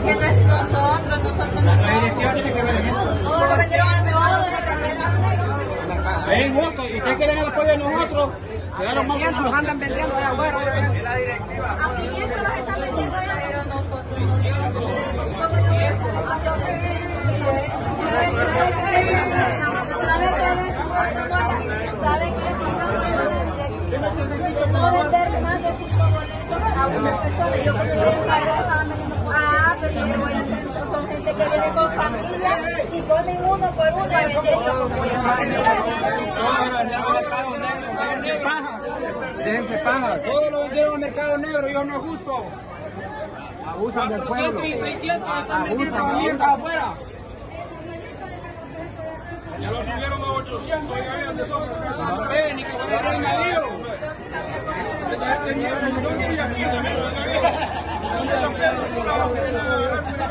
que no es nosotros no somos. No, lo vendieron al privado, Es injusto, y ustedes quieren el apoyo de nosotros, quedaron más baratos, los andan vendiendo allá afuera. A 500 los están vendiendo allá, pero nosotros no no vender más de 5 boletos a una persona. Yo como voy a estar pero yo me voy a hacer eso. Son gente que viene con familia y ponen uno por uno a vender. Yo como voy a Déjense paja, todos lo vendieron al mercado negro y eso no es justo. Abusan del pueblo. 600 están vendiendo afuera. Ya lo subieron a 800, oigan, de sobra. No ven, ni que van a ver el navío. Esa gente ni aquí se mete en el navío.